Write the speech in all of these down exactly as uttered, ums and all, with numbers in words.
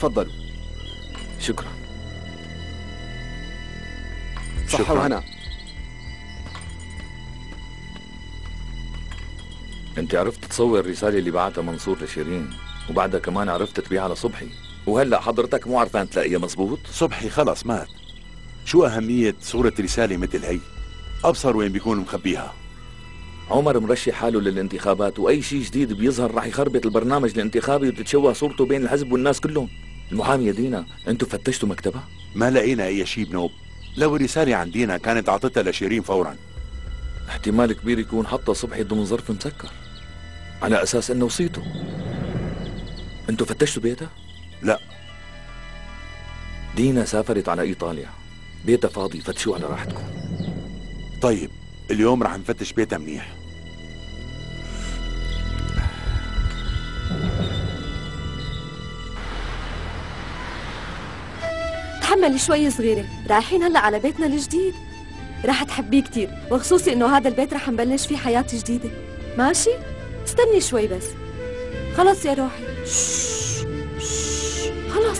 تفضلوا. شكرا. صحة وهنا. انت عرفت تصور الرسالة اللي بعتها منصور لشيرين، وبعدها كمان عرفت تبيعها لصبحي، وهلا حضرتك مو عرفان تلاقيها مزبوط؟ صبحي خلص مات، شو أهمية صورة رسالة مثل هي؟ أبصر وين بيكون مخبيها. عمر مرشح حاله للانتخابات، وأي شيء جديد بيظهر رح يخربط البرنامج الانتخابي وتتشوه صورته بين الحزب والناس كلهم. المحامية دينا، انتوا فتشتوا مكتبها؟ ما لقينا أي شيء بنوب. لو الرسالة عندنا كانت عطتها لشيرين فورا. احتمال كبير يكون حطها صبحي ضمن ظرف مسكر على أساس إنه وصيته. انتوا فتشتوا بيتها؟ لا. دينا سافرت على إيطاليا، بيتها فاضي، فتشوا على راحتكم. طيب اليوم رح نفتش بيتها منيح. تحملي شوي صغيرة، رايحين هلا على بيتنا الجديد، رح تحبيه كتير، وخصوصي انه هذا البيت رح نبلش فيه حياة جديدة. ماشي؟ استني شوي بس. خلص يا روحي. شش شش خلص.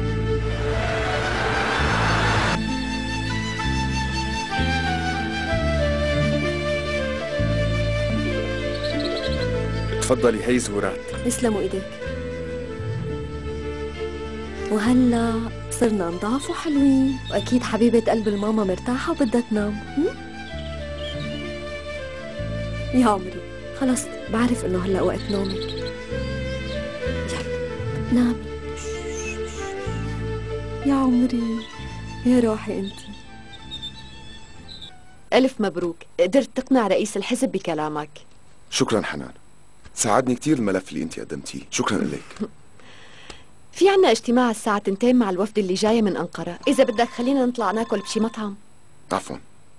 تفضلي، هي زهورات. يسلموا ايديك. وهلا صرنا نضاف وحلوين، واكيد حبيبة قلب الماما مرتاحة وبدها تنام. يا عمري خلص، بعرف انه هلا وقت نومك. يلا نامي يا عمري، يا روحي انت. ألف مبروك، قدرت تقنع رئيس الحزب بكلامك. شكرا حنان، ساعدني كتير الملف اللي انت قدمتيه، شكرا لك. في عنا اجتماع الساعة تنتين مع الوفد اللي جاي من أنقرة، إذا بدك خلينا نطلع ناكل بشي مطعم. عفوا.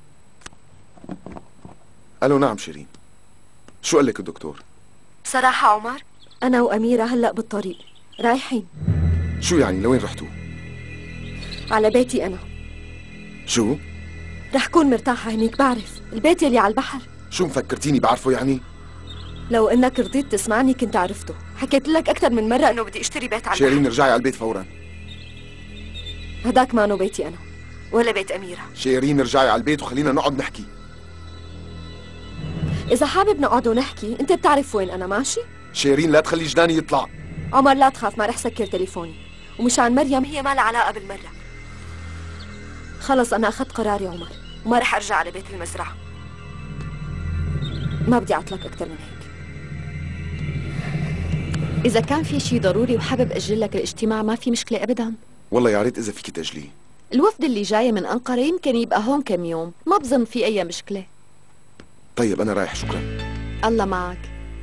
ألو نعم شيرين، شو قال لك الدكتور؟ بصراحة عمر، أنا وأميرة هلأ بالطريق رايحين. شو يعني لوين رحتوا؟ على بيتي أنا. شو؟ رح كون مرتاحة هنيك، بعرف البيت يلي على البحر. شو مفكرتيني بعرفه يعني؟ لو انك رضيت تسمعني كنت عرفته، حكيت لك اكثر من مرة انه بدي اشتري بيت على البحر. شيرين ارجعي على البيت فورا. هداك مانو بيتي انا ولا بيت أميرة. شيرين ارجعي على البيت وخلينا نقعد نحكي. إذا حابب نقعد ونحكي، أنت بتعرف وين أنا، ماشي؟ شيرين لا تخلي جناني يطلع. عمر لا تخاف، ما رح سكر تليفوني، ومشان مريم هي ما لها علاقة بالمرة. خلص أنا أخذت قراري عمر، وما رح أرجع على بيت المزرعة. ما بدي أعطلك أكثر من هيك. إذا كان في شيء ضروري وحابب أجل لك الاجتماع ما في مشكلة أبداً. والله يا ريت إذا فيكي تأجليه. الوفد اللي جاي من أنقرة يمكن يبقى هون كم يوم، ما بظن في أي مشكلة. طيب أنا رايح، شكرا. الله معك.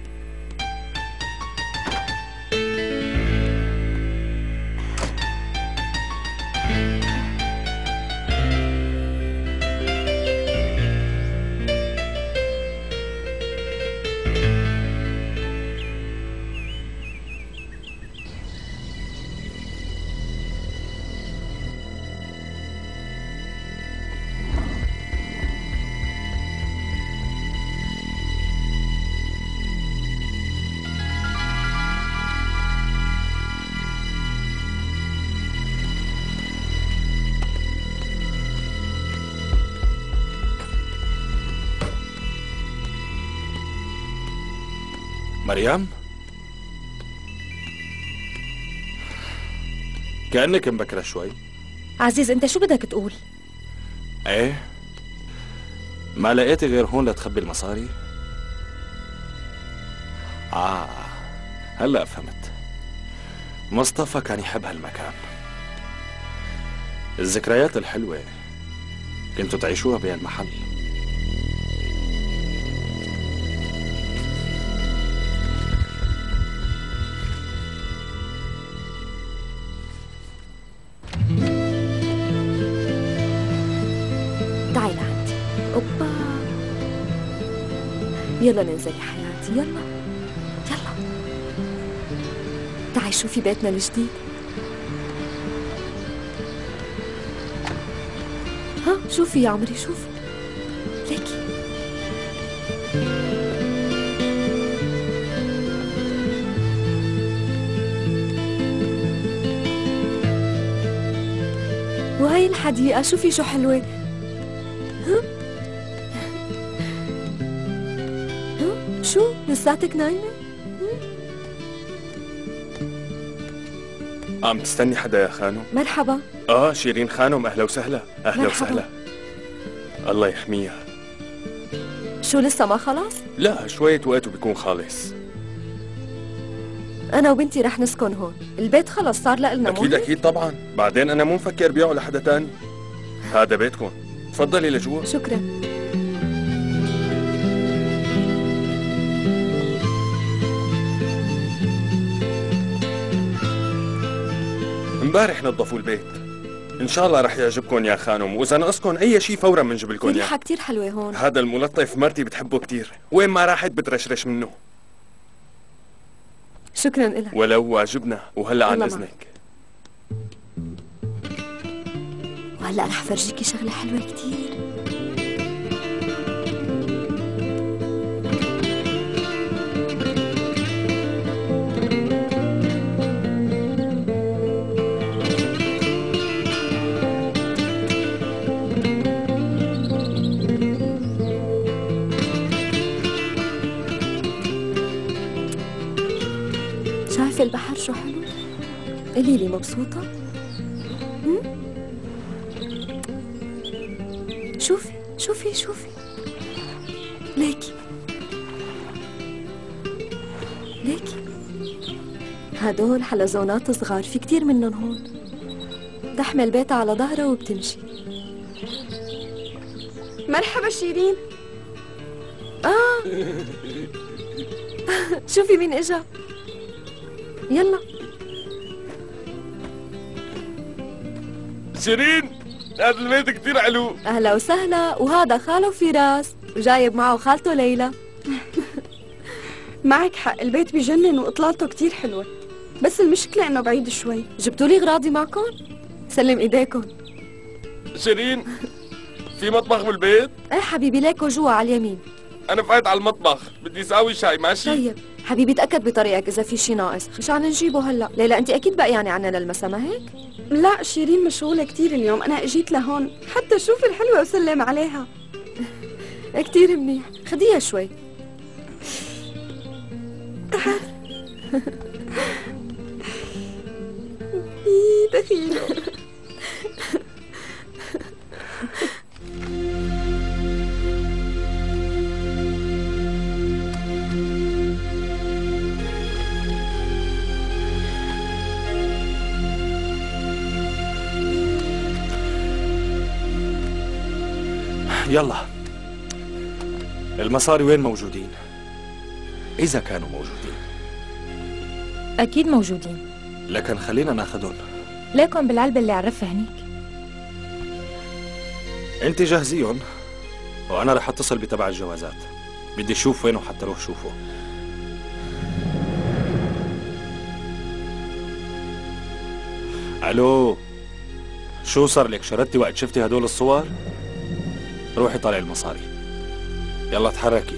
مريم، كأنك مبكرة شوي. عزيز أنت شو بدك تقول؟ ايه، ما لقيتي غير هون لتخبي المصاري؟ آه هلأ فهمت. مصطفى كان يحب هالمكان، الذكريات الحلوة كنتوا تعيشوها بهالمحل. تعي لعندي. اوبا، يلا ننزل يا حياتي، يلا يلا تعي شوفي بيتنا الجديد. ها شوفي يا عمري، شوفي ليكي. وهي الحديقة شوفي شو حلوة. ها؟ ها؟ شو لساتك نايمة؟ عم تستني حدا يا خانم؟ مرحبا. اه شيرين خانم، اهلا وسهلا. اهلا مرحبا. وسهلا. الله يحميها. شو لسه ما خلص؟ لا شوية وقت وبيكون خالص. أنا وبنتي رح نسكن هون، البيت خلص صار لإلنا. اكيد اكيد طبعا، بعدين انا مو مفكر بيعه لحدا تاني. هذا بيتكم، تفضلي لجوا. شكرا. امبارح نظفوا البيت، ان شاء الله رح يعجبكم يا خانم، واذا ناقصكم اي شيء فورا بنجيب لكم اياه. الريحة كتير حلوة هون. هذا الملطف مرتي بتحبه كتير، وين ما راحت بترشرش منه. شكرا إلك. ولو واجبنا. وهلا عن الله اذنك. وهلا رح فرجيكي شغلة حلوة كتير. شايفة البحر شو حلو؟ قولي لي مبسوطة؟ هم؟ شوفي شوفي شوفي ليكي ليكي هدول حلزونات صغار، في كتير منهم هون. تحمل بيتها على ظهرها وبتمشي. مرحبا شيرين. آه شوفي مين إجا. يلا شيرين، هذا البيت كتير حلو. أهلا وسهلا. وهذا خاله فراس وجايب معه خالته ليلى. معك حق، البيت بجنن وإطلالته كتير حلوة، بس المشكلة إنه بعيد شوي. جبتوا لي غراضي معكم؟ سلم إيديكم. شيرين، في مطبخ بالبيت؟ ايه حبيبي، ليكو جوا على اليمين. أنا فايت على المطبخ، بدي ساوي شاي. ماشي؟ طيب حبيبي تأكد بطريقك إذا في شي ناقص مشان نجيبه هلا. ليلى أنت أكيد بقيانة عنا للمسا ما هيك؟ لا شيرين مشغولة كتير اليوم، أنا أجيت لهون حتى شوف الحلوة وسلم عليها. كتير منيح، خديها شوي. إيه دخيله. يلا، المصاري وين موجودين؟ إذا كانوا موجودين. أكيد موجودين، لكن خلينا ناخذهم. ليكن بالعلبة اللي عرفها هنيك. أنت جهزيهم وأنا رح أتصل بتبع الجوازات، بدي أشوف وينه حتى أروح شوفه. ألو، شو صار لك؟ شردتي وقت شفتي هدول الصور؟ روحي طالعي المصاري. يلا تحركي.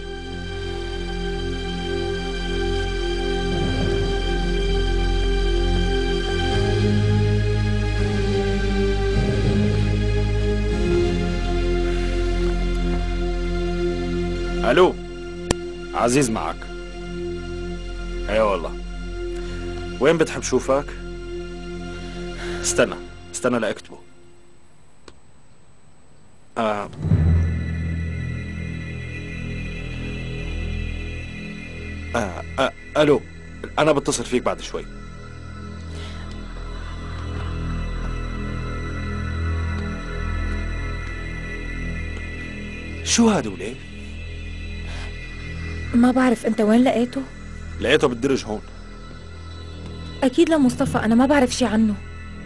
الو، عزيز معك. اي والله. وين بتحب شوفك؟ استنى استنى لاكتبه. آه. آه. آه. الو، انا بتصل فيك بعد شوي. شو هادول؟ ما بعرف، انت وين لقيته؟ لقيته بالدرج هون. اكيد لمصطفى، انا ما بعرف شي عنه.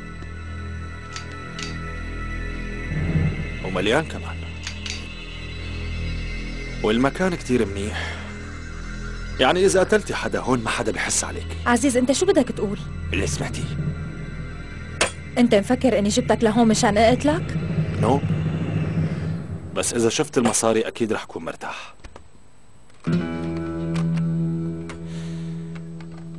ومليان كمان، والمكان كتير منيح. يعني إذا قتلتي حدا هون ما حدا بحس عليك. عزيز انت شو بدك تقول؟ اللي سمعتيه. انت مفكر اني جبتك لهون مشان اقتلك؟ نو، بس إذا شفت المصاري أكيد رح كون مرتاح.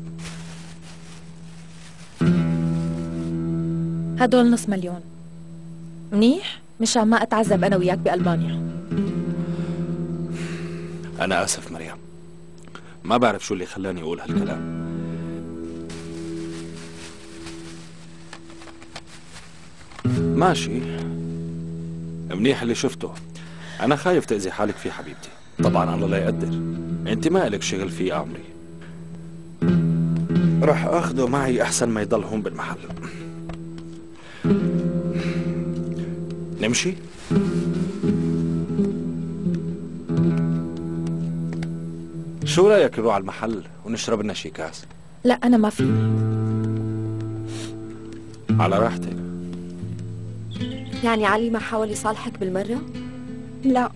هدول نص مليون. منيح مشان ما اتعذب انا وياك بألمانيا. أنا آسف مريم، ما بعرف شو اللي خلاني أقول هالكلام. ماشي، منيح اللي شفته. أنا خايف تأذي حالك فيه حبيبتي. طبعا الله لا يقدر، أنت ما إلك شغل فيه عمري. رح أخده معي أحسن ما يضل هون بالمحل. نمشي؟ شو رأيك نروح على المحل ونشرب لنا شي كاس؟ لا انا ما فيني. على راحتك. يعني علي ما حاول يصالحك بالمرة؟ لا.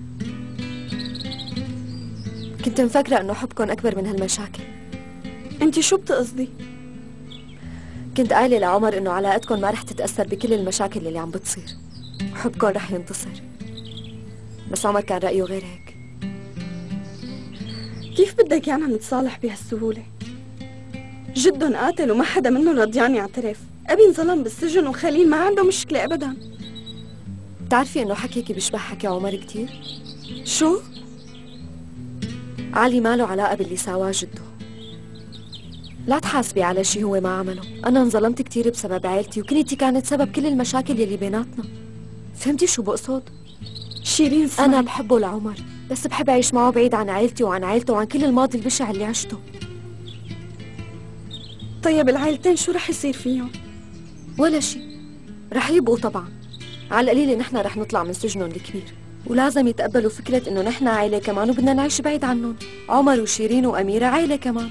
كنت مفكرة انه حبكم اكبر من هالمشاكل. انت شو بتقصدي؟ كنت قايلة لعمر انه علاقتكم ما رح تتأثر بكل المشاكل اللي عم بتصير، حبكم رح ينتصر. بس عمر كان رأيه غير هيك. كيف بدك يعني نتصالح بهالسهولة؟ جدهم قاتل وما حدا منهم رضيان يعترف. أبي انظلم بالسجن وخليل ما عنده مشكلة أبدا. بتعرفي انه حكيكي بيشبه حكي عمر كتير؟ شو؟ علي ما له علاقة باللي سواه جده. لا تحاسبي على شي هو ما عمله. أنا انظلمت كتير بسبب عيلتي وكنتي كانت سبب كل المشاكل يلي بيناتنا. فهمتي شو بقصد؟ شيرين اسمعي. أنا بحبه لعمر، بس بحب أعيش معه بعيد عن عيلتي وعن عيلته وعن كل الماضي البشع اللي عشته. طيب العائلتين شو رح يصير فيهم؟ ولا شي، رح يبقوا طبعا. على القليلة نحن رح نطلع من سجنهم الكبير، ولازم يتقبلوا فكرة إنه نحن عائلة كمان وبدنا نعيش بعيد عنهم. عمر وشيرين وأميرة عائلة كمان.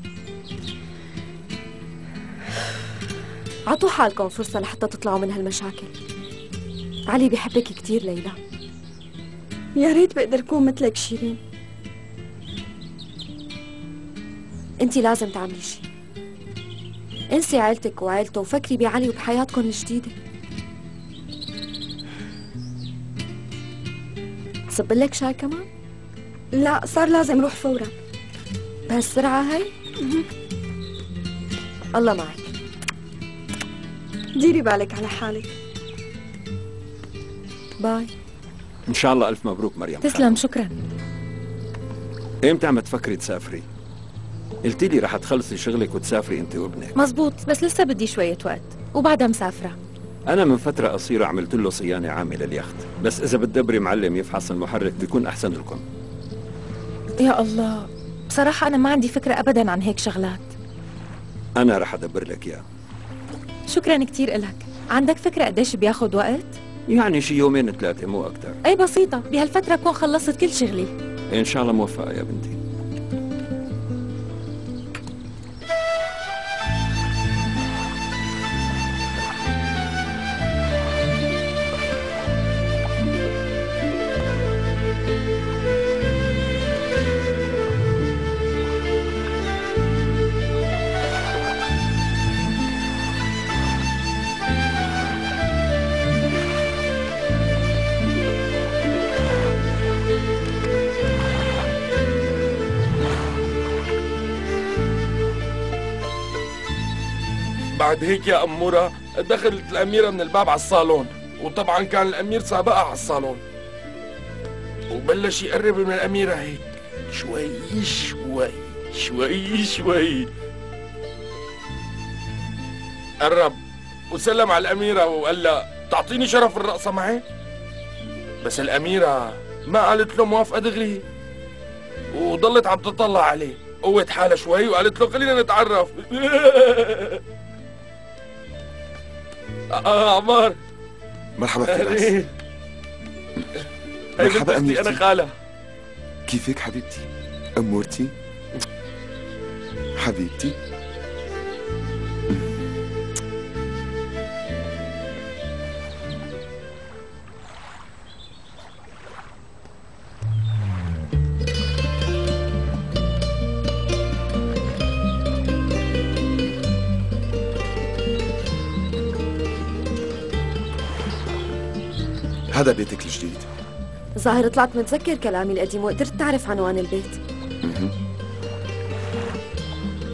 عطوا حالكم فرصة لحتى تطلعوا من هالمشاكل. علي بيحبك كتير ليلى. يا ريت بقدر كون مثلك شيرين. انتي لازم تعملي شي. انسي عيلتك وعيلته وفكري بعلي وبحياتكم الجديدة. صبلك شاي كمان؟ لا صار لازم روح فورا. بهالسرعة هاي؟ الله معك. ديري بالك على حالك. باي. ان شاء الله الف مبروك مريم. تسلم شكرا. امتى عم تفكري تسافري؟ قلتي لي رح تخلصي شغلك وتسافري انت وابنك. مزبوط، بس لسه بدي شوية وقت وبعدها مسافرة. انا من فتره قصيره عملت له صيانه عامه لليخت، بس اذا بتدبري معلم يفحص المحرك بيكون احسن لكم. يا الله، بصراحة أنا ما عندي فكرة أبدا عن هيك شغلات. انا رح ادبر لك اياه. شكرا كتير إلك. عندك فكرة قديش بياخد وقت؟ يعني شي يومين ثلاثه مو اكثر. أي بسيطة، بهالفترة أكون خلصت كل شغلي. ان شاء الله موفقه يا بنتي. بعد هيك يا أمورة دخلت الأميرة من الباب على الصالون، وطبعا كان الأمير سابقها على الصالون، وبلش يقرب من الأميرة هيك شوي شوي شوي شوي. قرب وسلم على الأميرة وقال لها تعطيني شرف الرقصة معي؟ بس الأميرة ما قالت له موافقة دغري، وضلت عم تطلع عليه. قوت حالها شوي وقالت له خلينا نتعرف. آه عمار. مرحبا فراس. مرحبا أميرتي. أنا خالة. كيفك حبيبتي؟ أمورتي؟ حبيبتي؟ هذا بيتك الجديد؟ ظاهر طلعت متذكر كلامي القديم وقدرت تعرف عنوان البيت.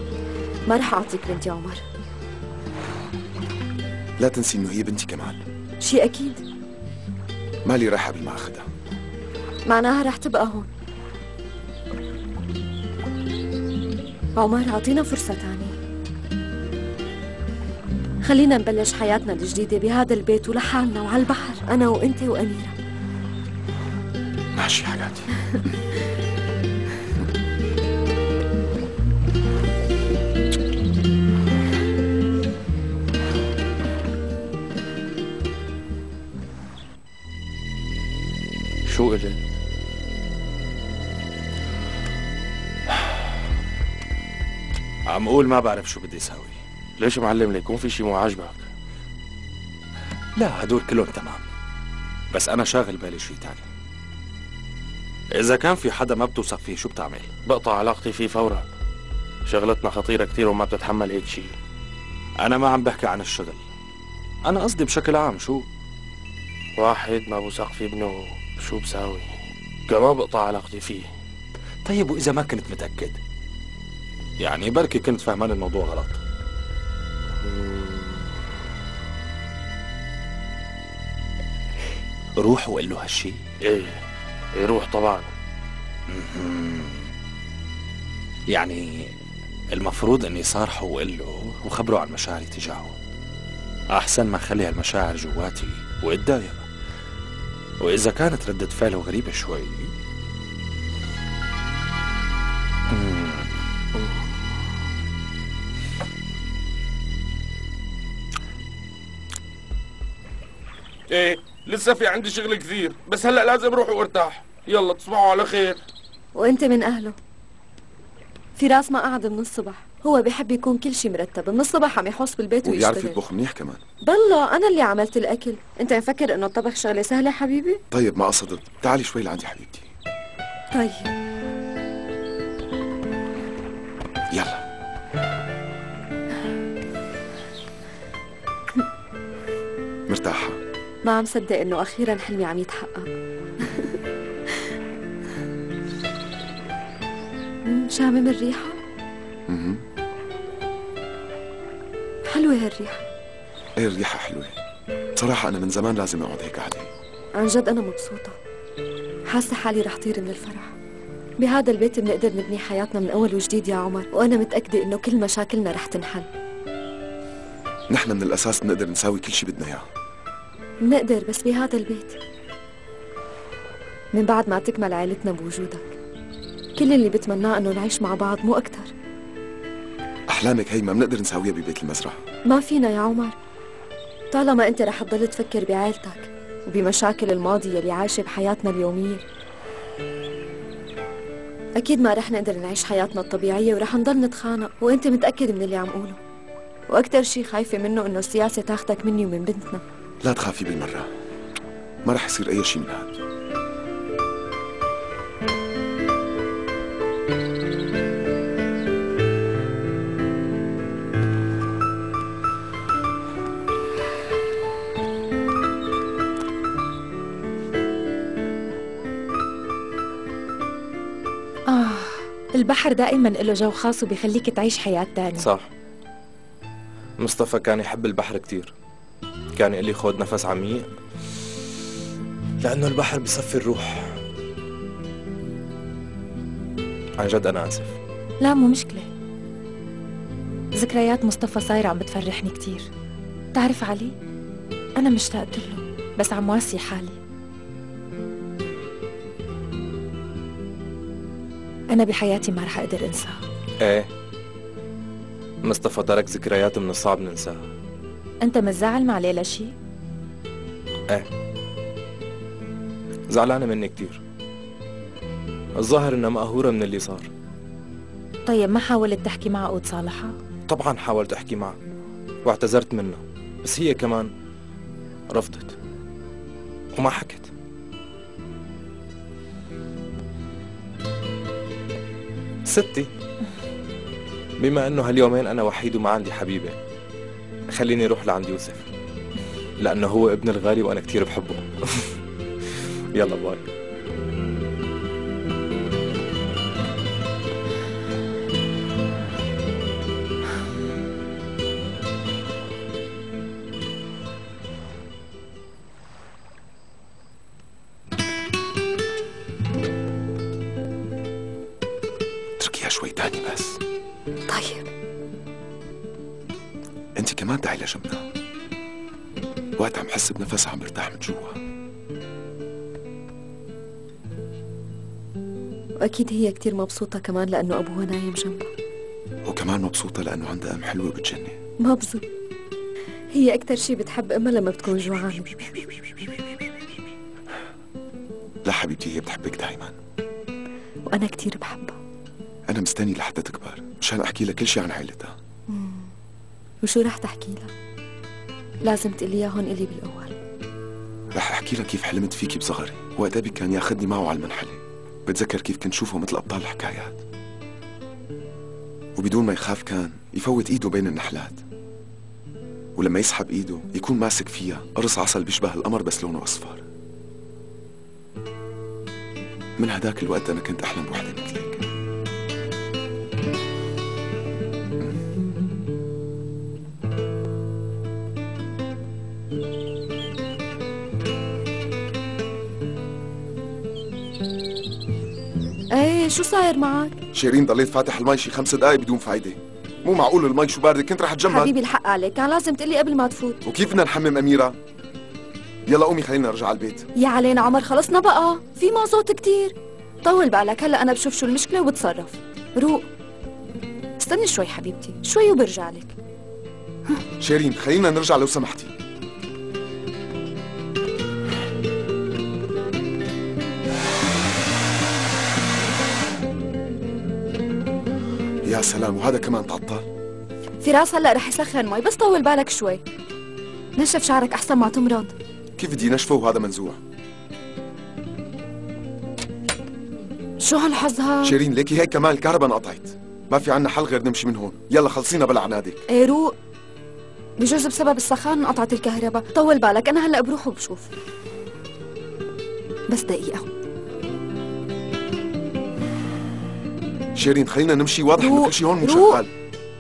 ما رح أعطيك بنتي عمر. لا تنسي إنه هي بنتي كمان. شي أكيد. مالي رايحة قبل ما أخدها. معناها رح تبقى هون. عمر أعطينا فرصة تانية. خلينا نبلش حياتنا الجديدة بهذا البيت ولحالنا وعلى البحر، أنا وأنت وأميرة. ماشي حياتي. شو قلت؟ عم اقول ما بعرف شو بدي اساوي. ليش يا معلم؟ ليكون في شي مو عاجبك؟ لا هدول كلهم تمام، بس انا شاغل بالي شي تاني. اذا كان في حدا ما بتوثق فيه شو بتعمل؟ بقطع علاقتي فيه فورا. شغلتنا خطيرة كتير وما بتتحمل هيك شي. انا ما عم بحكي عن الشغل، انا قصدي بشكل عام. شو واحد ما بوثق في ابنه شو بساوي؟ كمان بقطع علاقتي فيه. طيب واذا ما كنت متاكد؟ يعني بركي كنت فهمان الموضوع غلط. روح وقل له هالشي. ايه ايه روح طبعا. يعني المفروض اني صارحه وقل له وخبره عن مشاعري تجاهه، احسن ما اخلي هالمشاعر جواتي واتضايق. واذا كانت ردة فعله غريبة شوي ايه لسه في عندي شغل كثير، بس هلا لازم اروح وارتاح. يلا تصبحوا على خير. وانت من اهله. فراس ما قعد من الصبح، هو بحب يكون كل شيء مرتب، من الصبح عم يحوس بالبيت ويشتغل. وبيعرف يطبخ منيح كمان. بالله انا اللي عملت الاكل، انت مفكر انه الطبخ شغله سهله حبيبي؟ طيب ما قصدت، تعالي شوي لعندي حبيبتي. طيب يلا. مرتاحة؟ ما عم صدق انه اخيرا حلمي عم يتحقق. شامم الريحة؟ اها حلوة هالريحة. ايه الريحة حلوة. بصراحة أنا من زمان لازم أقعد هيك قعدة. عن جد أنا مبسوطة، حاسة حالي رح طير من الفرح. بهذا البيت بنقدر نبني حياتنا من أول وجديد يا عمر، وأنا متأكدة إنه كل مشاكلنا رح تنحل. نحن من الأساس بنقدر نساوي كل شي بدنا إياه. بنقدر، بس بهذا البيت من بعد ما تكمل عائلتنا بوجودك، كل اللي بتمناه إنه نعيش مع بعض مو أكتر. أحلامك هي ما بنقدر نساويها ببيت المزرعة. ما فينا يا عمر، طالما أنت رح تضل تفكر بعائلتك وبمشاكل الماضي يلي عايشة بحياتنا اليومية، أكيد ما رح نقدر نعيش حياتنا الطبيعية ورح نضل نتخانق. وأنت متأكد من اللي عم قوله، وأكتر شي خايفة منه إنه السياسة تاخدك مني ومن بنتنا. لا تخافي بالمرة، ما رح يصير أي شي من هاد. آه البحر دائما له جو خاص وبيخليك تعيش حياة تانية. صح. مصطفى كان يحب البحر كتير، كان يقول لي خد نفس عميق لأنه البحر بصفي الروح. عن جد أنا آسف. لا مو مشكلة، ذكريات مصطفى صايرة عم بتفرحني كتير. تعرف علي، أنا مشتاقت له بس عم واسي حالي. أنا بحياتي ما رح أقدر أنساه. إيه مصطفى ترك ذكريات من الصعب ننساها. أنت متزعل مع ليلى شي؟ إيه زعلانة مني كتير، الظاهر إنها مقهورة من اللي صار. طيب ما حاولت تحكي معها وتصالحها؟ طبعا حاولت أحكي معها واعتذرت منها، بس هي كمان رفضت وما حكت. ستي، بما انه هاليومين انا وحيد وما عندي حبيبه، خليني اروح لعند يوسف لانه هو ابن الغالي وانا كتير بحبه. يلا باي. شوي تاني بس. طيب انت كمان تعي لجنبنا، وقت عم حس بنفسها عم برتاح من جوا. وأكيد هي كتير مبسوطة كمان لأنه أبوها نايم جنبها. وكمان مبسوطة لأنه عندها أم حلوة بتجنن. مبسوط. هي أكتر شي بتحب أمها لما بتكون جوعانة. لا حبيبتي، هي بتحبك دايما. وأنا كتير بحبها. أنا مستني لحتى تكبر مشان أحكي لها كل شي عن عائلتها. مم. وشو رح تحكي لها؟ لازم تقلي إياه هون إلي بالأول. رح أحكي لها كيف حلمت فيكي بصغري، وقت أبي كان ياخدني معه على المنحلة. بتذكر كيف كنت شوفه مثل أبطال الحكايات، وبدون ما يخاف كان يفوت إيده بين النحلات، ولما يسحب إيده يكون ماسك فيها قرص عسل بيشبه القمر بس لونه أصفر. من هداك الوقت أنا كنت أحلم بوحدة مثلك. ايه شو صاير معك؟ شيرين ضليت فاتح المي شي خمس دقايق بدون فايدة. مو معقول المي شو باردة، كنت رح اتجمد. حبيبي الحق عليك، كان لازم تقلي قبل ما تفوت. وكيف بدنا نحمم أميرة؟ يلا قومي خلينا نرجع على البيت. يا علينا عمر، خلصنا بقى، في مازوت كتير. طول بالك، هلا أنا بشوف شو المشكلة وبتصرف. روق، استني شوي حبيبتي، شوي وبرجع لك. شيرين خلينا نرجع لو سمحتي. يا سلام، وهذا كمان تعطل. فراس هلا رح يسخن مي، بس طول بالك شوي. نشف شعرك أحسن ما تمرض. كيف بدي نشفه وهذا منزوع؟ شو هالحظ هاد؟ شيرين ليكي هيك كمان الكهرباء انقطعت، ما في عنا حل غير نمشي من هون. يلا خلصينا بلا عنادك. ايه روق، بجوز بسبب السخان انقطعت الكهرباء. طول بالك، أنا هلا بروح وبشوف. بس دقيقة. شيرين خلينا نمشي، واضح انه كل شيء هون مو روق. شغال.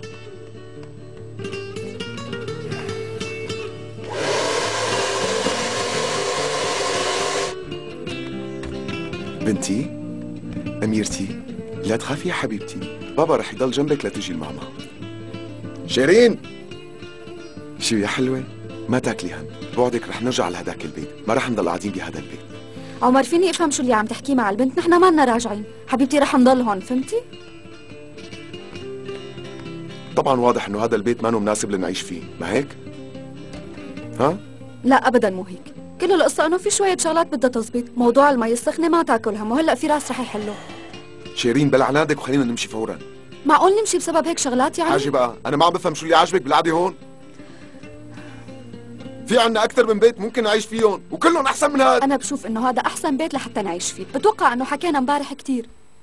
بنتي أميرتي، لا تخافي يا حبيبتي، بابا رح يضل جنبك لتجي الماما. شيرين، شو يا حلوة؟ ما تاكلي هم، بعدك رح نرجع لهداك البيت، ما رح نضل قاعدين بهذا البيت. عمر فيني افهم شو اللي عم تحكيه مع البنت؟ نحن ما لنا راجعين، حبيبتي رح نضل هون، فهمتي؟ طبعا واضح انه هذا البيت ما مناسب لنعيش فيه، ما هيك؟ ها؟ لا ابدا مو هيك، كل القصة انه في شوية شغلات بدها تزبيط، موضوع المي السخنة ما تاكل هم، وهلا فراس رح يحله. شيرين بلا عنادك وخلينا نمشي فورا. معقول نمشي بسبب هيك شغلات يعني؟ حاجة بقى، أنا ما عم بفهم شو اللي عاجبك بالقعدة هون؟ في عنا أكثر من بيت ممكن نعيش فيهم، وكلهم أحسن من هذا. أنا بشوف إنه هذا أحسن بيت لحتى نعيش فيه، بتوقع إنه حكينا امبارح كتير.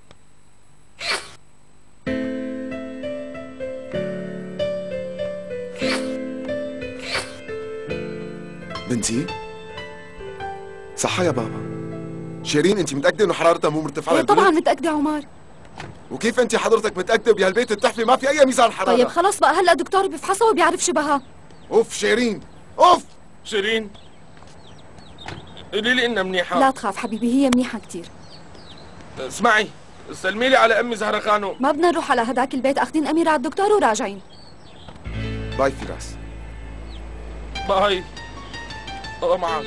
بنتي صحة يا بابا. شيرين أنت متأكدة إنه حرارتها مو مرتفعة إيه للبنت؟ طبعا متأكدة عمر. وكيف أنت حضرتك متأكدة بهالبيت التحفة ما في أي ميزان حرارة؟ طيب خلص بقى، هلا دكتور بيفحصها وبيعرف شبهها. أوف شيرين، أوف. شيرين قولي لي إنها منيحة. لا تخاف حبيبي، هي منيحة كتير. اسمعي، سلمي لي على أمي زهرة خانو. ما بدنا نروح على هداك البيت، أخذين أميرة على الدكتور وراجعين. باي فراس. باي. الله معك.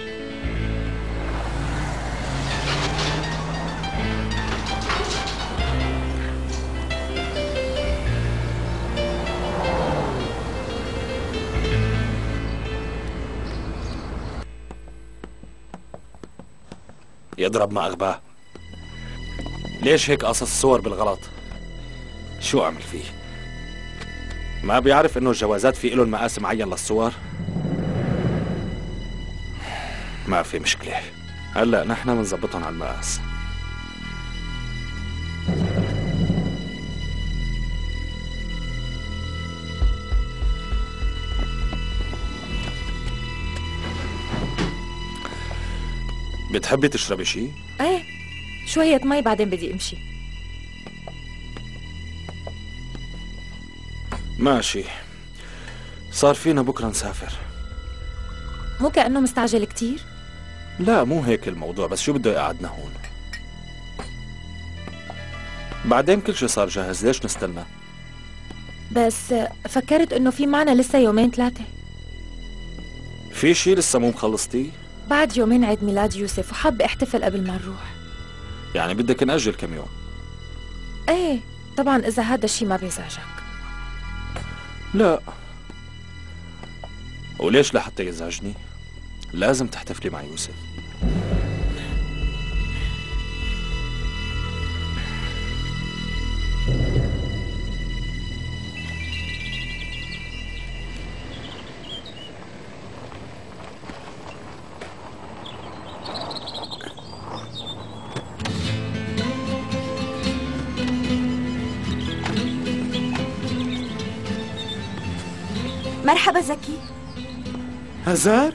يضرب ما أغباه. ليش هيك قصص الصور بالغلط؟ شو أعمل فيه؟ ما بيعرف إنه الجوازات في إلهم مقاس معين للصور؟ ما في مشكلة، هلأ نحن بنظبطهم على المقاس. بتحبي تشربي شي؟ ايه شوية مي بعدين بدي امشي. ماشي، صار فينا بكرة نسافر. مو كأنه مستعجل كتير؟ لا مو هيك الموضوع، بس شو بده يقعدنا هون؟ بعدين كل شيء صار جاهز، ليش نستنى؟ بس فكرت انه في معنا لسه يومين ثلاثة. في شيء لسه مو مخلصتيه؟ بعد يومين عيد ميلاد يوسف وحابة احتفل قبل ما نروح. يعني بدك نأجل كم يوم؟ ايه طبعا اذا هذا الشيء ما بيزعجك. لا. وليش لحتى يزعجني؟ لازم تحتفلي مع يوسف. مرحبا زكي. هزار؟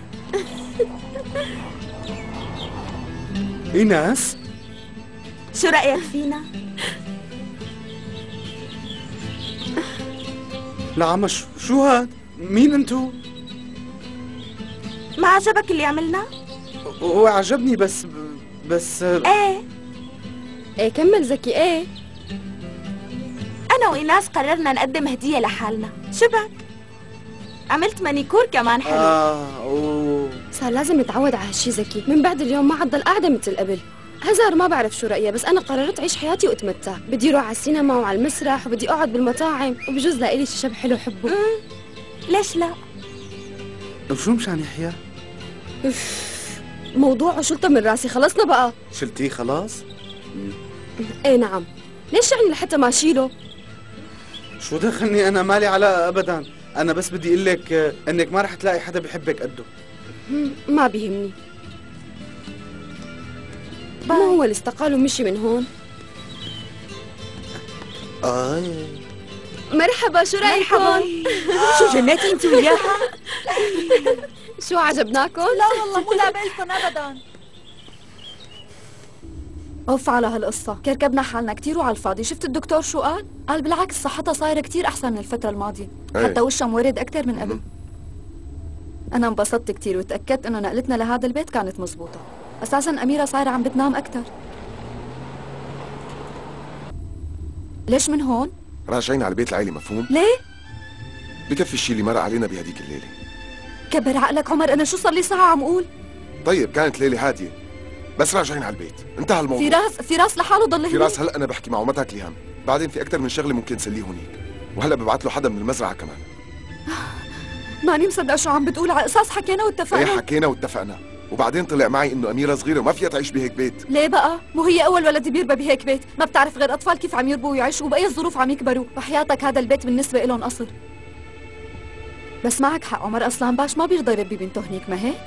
ايناس؟ شو رأيك فينا؟ لا عم شو هاد؟ مين انتو؟ ما عجبك اللي عملنا؟ هو عجبني بس بس ايه ايه كمل زكي. ايه أنا وإيناس قررنا نقدم هدية لحالنا. شو بك؟ عملت مانيكور كمان حلو. اه أوه. صار لازم نتعود على هالشي زكي، من بعد اليوم ما عاد ضل قاعدة مثل قبل. هزار ما بعرف شو رأيها، بس أنا قررت أعيش حياتي وأتمتع. بدي أروح على السينما وعلى المسرح وبدي أقعد بالمطاعم، وبجوز لاقي لي شي شب حلو حبه. ليش لا؟ وشو مشان يحيى؟ موضوع شلته من راسي، خلصنا بقى. شلتيه خلاص؟ ايه نعم. ليش يعني لحتى ما اشيله؟ شو دخلني انا؟ مالي علاقة ابدا، انا بس بدي اقول لك انك ما رح تلاقي حدا بيحبك قده. ما بيهمني. ما هو اللي استقال ومشي من هون؟ آه. مرحبا، شو رايكم؟ شو جنيتي انت وياها؟ شو عجبناكم؟ لا والله مو لابالكم ابدا. اوف على هالقصة، كركبنا حالنا كتير وعلى الفاضي. شفت الدكتور شو قال؟ قال بالعكس صحتها صايرة كتير أحسن من الفترة الماضية، أي. حتى وشها مورد أكتر من قبل. أنا انبسطت كتير وتأكدت إنه نقلتنا لهذا البيت كانت مزبوطة. أساساً أميرة صايرة عم بتنام أكتر. ليش من هون؟ راجعين على بيت العيلة، مفهوم؟ ليه؟ بكفي الشيء اللي مرق علينا بهديك الليلة. كبر عقلك عمر، أنا شو صار لي ساعة عم أقول؟ طيب كانت ليلة هادية، بس راجعين على البيت، انتهى الموضوع. فراس فراس لحاله ضل هنيك. فراس هلا انا بحكي معه، ما تاكلي هم. بعدين في اكثر من شغله ممكن تسليه هونيك، وهلا ببعث له حدا من المزرعه كمان. ماني مصدقة شو عم بتقول، على اساس حكينا واتفقنا. ايه حكينا واتفقنا، وبعدين طلع معي انه اميره صغيره وما فيها تعيش بهيك بيت. ليه بقى؟ مو هي اول ولد بيربى بهيك بيت، ما بتعرف غير اطفال كيف عم يربوا ويعيشوا وباي الظروف عم يكبروا، وحياتك هذا البيت بالنسبة لهم قصر. بس معك حق عمر، اصلا باش ما بيرضى يربي بنته هنيك، ما هيك؟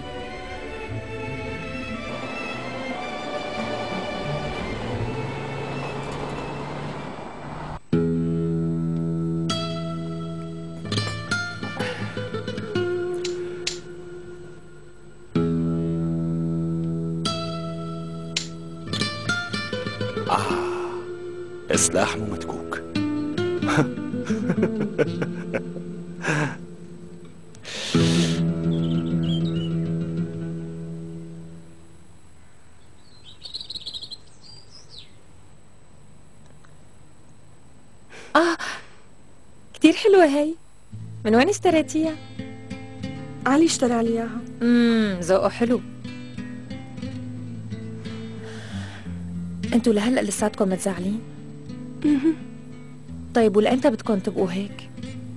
سلاح مو متكوك. آه كتير حلوة هي. من وين اشتريتيها؟ علي اشترى لي اياها. امم ذوقه حلو. انتوا لهلا لساتكم متزعلين؟ طيب ولأمتى بدكم تبقوا هيك؟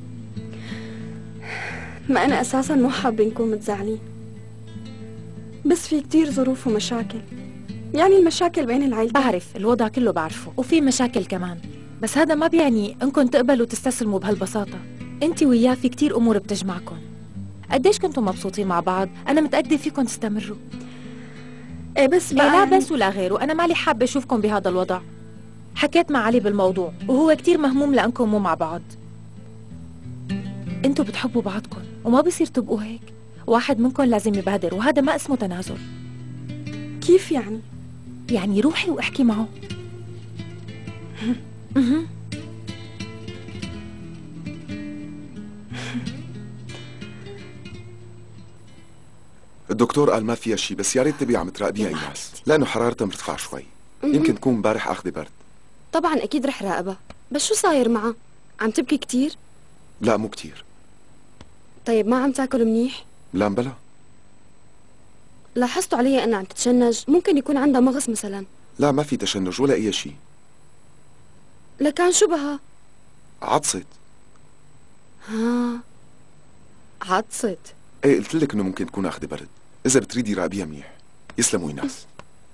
ما أنا أساساً مو حابة نكون متزعلين، بس في كتير ظروف ومشاكل، يعني المشاكل بين العيلتين. بعرف الوضع كله بعرفه، وفي مشاكل كمان، بس هذا ما بيعني انكم تقبلوا تستسلموا بهالبساطة. انت وياه في كتير أمور بتجمعكم. قديش كنتوا مبسوطين مع بعض؟ أنا متأكدة فيكم تستمروا. ايه بس بقى إيه لا يعني... بس ولا غير، وأنا مالي حابة أشوفكم بهذا الوضع. حكيت مع علي بالموضوع وهو كتير مهموم لأنكم مو مع بعض. انتوا بتحبوا بعضكم وما بصير تبقوا هيك. واحد منكم لازم يبادر، وهذا ما اسمه تنازل. كيف يعني؟ يعني روحي واحكي معه. الدكتور قال ما فيها شيء، بس يا ريت تبي عم تراقبيها ايناس، لانه حرارتها مرتفعه شوي. يمكن تكون امبارح اخذه برد. طبعا أكيد رح راقبها، بس شو صاير معها؟ عم تبكي كتير؟ لا مو كتير. طيب ما عم تاكل منيح؟ لا مبلا. لاحظتوا عليها أنها عم تتشنج، ممكن يكون عندها مغص مثلا. لا ما في تشنج ولا أي شيء. لكان شو بها؟ عطست. ها عطست. ايه قلت لك انه ممكن تكون اخذ برد، اذا بتريدي راقبيها منيح. يسلموا ايناس.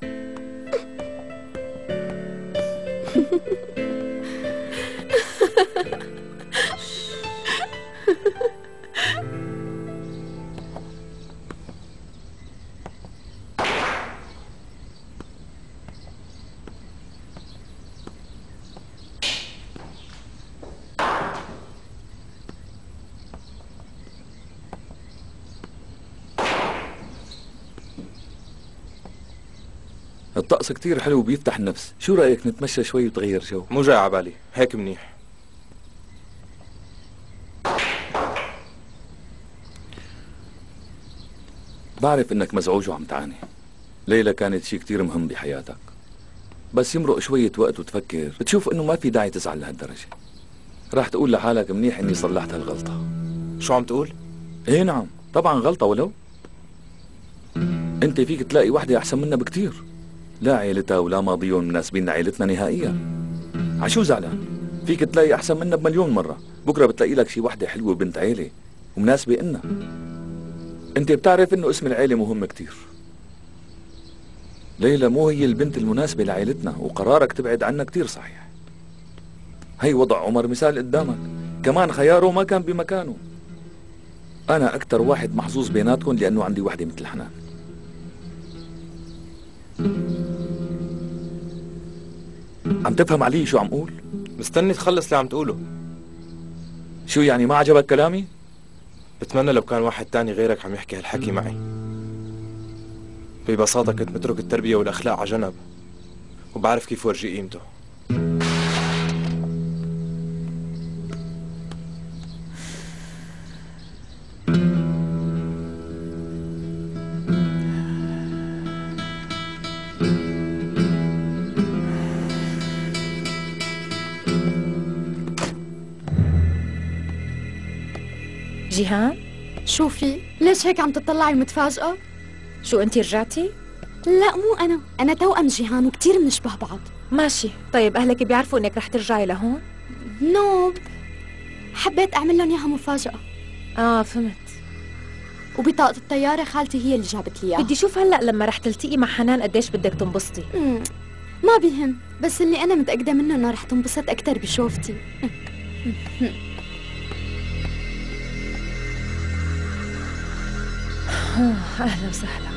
الطقس كتير حلو وبيفتح النفس، شو رأيك نتمشى شوي وتغير جو؟ مو جاي عبالي، هيك منيح. بعرف انك مزعوج وعم تعاني. ليلى كانت شي كتير مهم بحياتك، بس يمرق شوية وقت وتفكر بتشوف انه ما في داعي تزعل لهالدرجة. راح تقول لحالك منيح اني صلحت هالغلطة. شو عم تقول؟ ايه نعم طبعا غلطة، ولو انت فيك تلاقي وحدة احسن منها بكتير، لا عيلتها ولا ماضيهم مناسبين لعيلتنا نهائيا. عشو زعلان؟ فيك تلاقي احسن منها بمليون مرة. بكرة بتلاقي لك شي وحدة حلوة بنت عيلة ومناسبة إلنا. انت بتعرف انه اسم العيلة مهم كتير. ليلى مو هي البنت المناسبة لعيلتنا، وقرارك تبعد عنا كتير صحيح. هي وضع عمر مثال قدامك، كمان خياره ما كان بمكانه. انا اكتر واحد محظوظ بيناتكم لانه عندي وحدة مثل حنان. عم تفهم علي شو عم قول؟ مستني تخلص اللي عم تقوله. شو يعني ما عجبك كلامي؟ بتمنى لو كان واحد تاني غيرك عم يحكي هالحكي معي. ببساطة كنت مترك التربية والأخلاق على جنب، وبعرف كيف ورجي قيمته. جيهان؟ شو في؟ ليش هيك عم تطلعي متفاجئة؟ شو انتي رجعتي؟ لا مو أنا، أنا توأم جيهان وكتير بنشبه بعض. ماشي، طيب أهلك بيعرفوا إنك رح ترجعي لهون؟ نو، حبيت أعمل لهم إياها مفاجأة. آه فهمت. وبطاقة الطيارة خالتي هي اللي جابت لي إياها. بدي شوف هلأ لما رح تلتقي مع حنان قديش بدك تنبسطي. مم. ما بيهم، بس اللي أنا متأكدة منه إنه رح تنبسط أكتر بشوفتي. أهلا وسهلا.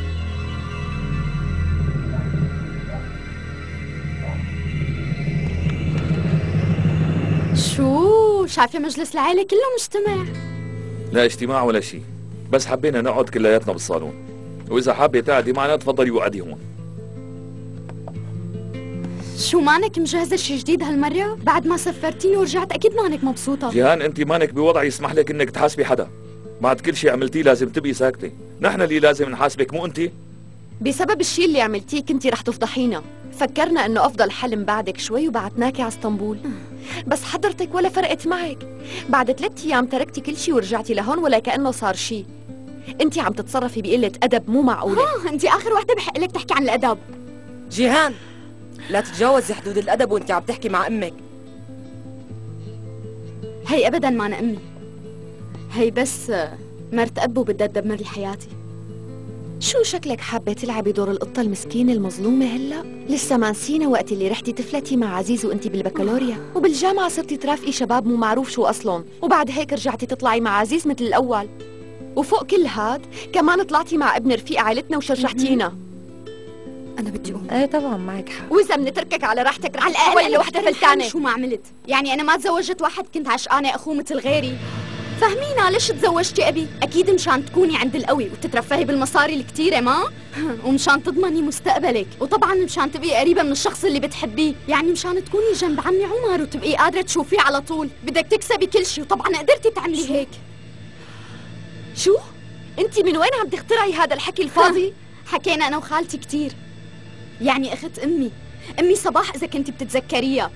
شو شايفة مجلس العائلة كله مجتمع؟ لا اجتماع ولا شيء، بس حبينا نقعد كلياتنا بالصالون، وإذا حابة تقعدي معنا تفضلي وقعدي هون. شو مانك مجهزة شي جديد هالمرة؟ بعد ما سفرتيني ورجعت أكيد مانك مبسوطة. جيهان أنت مانك بوضع يسمح لك إنك تحاسبي حدا. بعد كل شيء عملتيه لازم تبقي ساكتة، نحن اللي لازم نحاسبك مو أنت. بسبب الشيء اللي عملتيه كنتي رح تفضحينا. فكرنا انه افضل حل بعدك شوي وبعتناكي على اسطنبول، بس حضرتك ولا فرقت معك. بعد ثلاث ايام تركتي كل شيء ورجعتي لهون ولا كأنه صار شيء. انت عم تتصرفي بقلة ادب مو معقولة. ها انت اخر وحدة بحق لك تحكي عن الادب. جيهان لا تتجاوزي حدود الادب وانت عم تحكي مع امك. هي ابدا ما أنا امي، هي بس مرت اب وبدها تدمر لي حياتي. شو شكلك حابة تلعبي دور القطة المسكينة المظلومة هلا؟ لسه ما نسينا وقت اللي رحتي تفلتي مع عزيز وانتي بالبكالوريا، وبالجامعة صرتي ترافقي شباب مو معروف شو أصلهم، وبعد هيك رجعتي تطلعي مع عزيز مثل الأول، وفوق كل هاد كمان طلعتي مع ابن رفيق عائلتنا وشجعتينا. أنا بدي أقوم. ايه طبعا معك حق. وإذا بنتركك على راحتك رح على الأقل تحولي أنا لوحدة بحترم فلتانة. شو ما عملت، يعني أنا ما تزوجت واحد كنت عشقانة أخوه مثل غيري. فهمينا ليش تزوجتي أبي؟ أكيد مشان تكوني عند القوي وتترفهي بالمصاري الكتيرة ما؟ ومشان تضمني مستقبلك، وطبعا مشان تبقي قريبة من الشخص اللي بتحبيه، يعني مشان تكوني جنب عمي عمر وتبقي قادرة تشوفيه على طول، بدك تكسبي كل شيء وطبعا قدرتي تعملي هيك. شو؟ انت من وين عم تخترعي هذا الحكي الفاضي؟ حكينا أنا وخالتي كتير، يعني أخت أمي، أمي صباح إذا كنت بتتذكريها.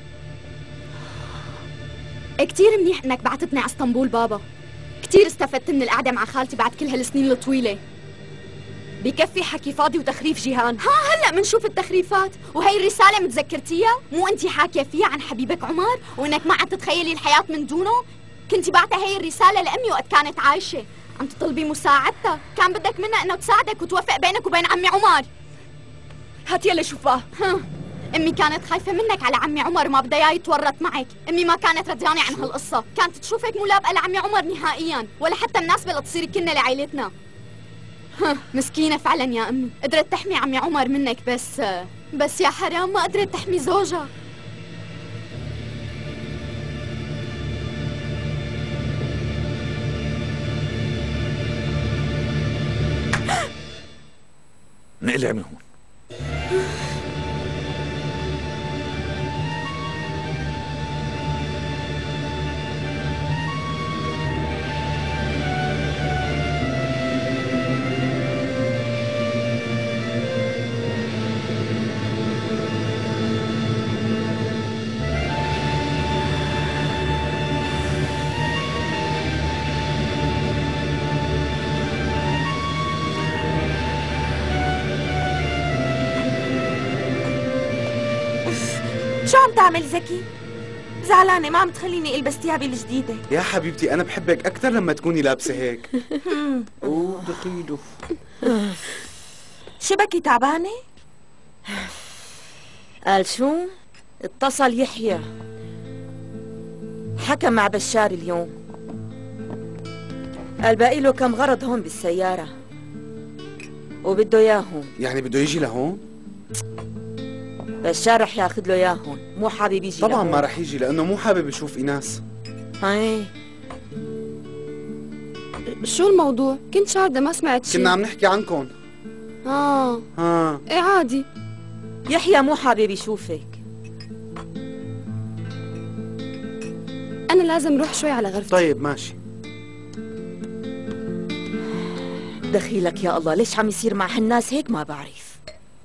كتير منيح إنك بعتتني على اسطنبول بابا. كتير استفدت من القعدة مع خالتي بعد كل هالسنين الطويلة. بكفي حكي فاضي وتخريف جيهان. ها هلا منشوف التخريفات. وهي الرسالة متذكرتيها؟ مو أنتي حاكية فيها عن حبيبك عمر وإنك ما عم تتخيلي الحياة من دونه؟ كنتي بعتها هي الرسالة لأمي وقت كانت عايشة، عم تطلبي مساعدتها، كان بدك منها إنه تساعدك وتوفق بينك وبين عمي عمر. هات يلا شوفاه. أمي كانت خايفة منك على عمي عمر، ما بدها إياه يتورط معك. أمي ما كانت رضيانة عن هالقصة، كانت تشوفك ملابقة لعمي عمر نهائياً، ولا حتى مناسبة لتصيري كنا لعائلتنا. ها مسكينة فعلا يا أمي، قدرت تحمي عمي عمر منك، بس بس يا حرام ما قدرت تحمي زوجها. نقلع من هون. شو عم تعمل زكي؟ زعلانة ما عم تخليني البس ثيابي الجديدة. يا حبيبتي أنا بحبك أكثر لما تكوني لابسة هيك. أوه دخيله. شبكي تعبانة؟ قال شو؟ اتصل يحيى حكى مع بشار اليوم، قال باقي له كم غرض هون بالسيارة وبده اياه هون. يعني بده يجي لهون؟ بشار رح ياخذ له اياه هون، مو حابب يجي طبعا لهون. ما رح يجي لأنه مو حابب يشوف إيناس. هاي شو الموضوع؟ كنت شاردة ما سمعت شيء. كنا عم نحكي عنكم. اه ها ايه عادي. يحيى مو حابب يشوفك. أنا لازم روح شوي على غرفتي. طيب ماشي. دخيلك يا الله، ليش عم يصير مع هالناس هيك ما بعرف.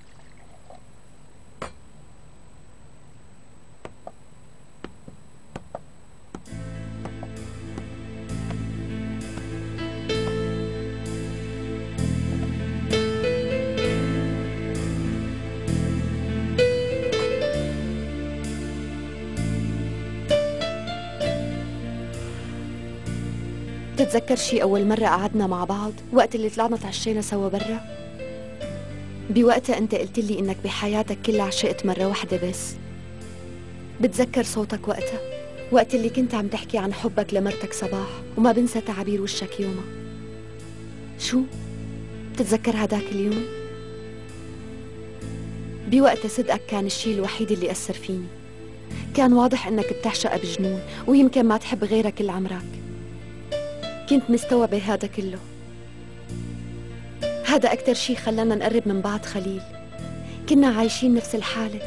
بتتذكر شي أول مرة قعدنا مع بعض وقت اللي طلعنا تعشينا سوا برا؟ بوقتها أنت قلت لي إنك بحياتك كلها عشقت مرة واحدة بس. بتذكر صوتك وقتها، وقت اللي كنت عم تحكي عن حبك لمرتك صباح، وما بنسى تعابير وشك يومها. شو؟ بتتذكر هداك اليوم؟ بوقتها صدقك كان الشي الوحيد اللي أثر فيني. كان واضح إنك بتعشقها بجنون، ويمكن ما تحب غيرها كل عمرك. كنت مستوعبة هذا كله. هذا أكتر شي خلانا نقرب من بعض خليل. كنا عايشين نفس الحالة.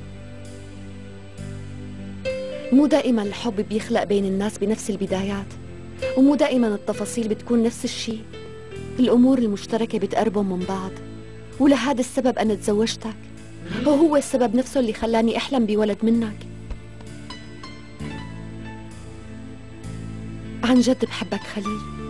مو دائما الحب بيخلق بين الناس بنفس البدايات، ومو دائما التفاصيل بتكون نفس الشي. الأمور المشتركة بتقربهم من بعض، ولهذا السبب أنا تزوجتك، وهو السبب نفسه اللي خلاني أحلم بولد منك. عن جد بحبك خليل.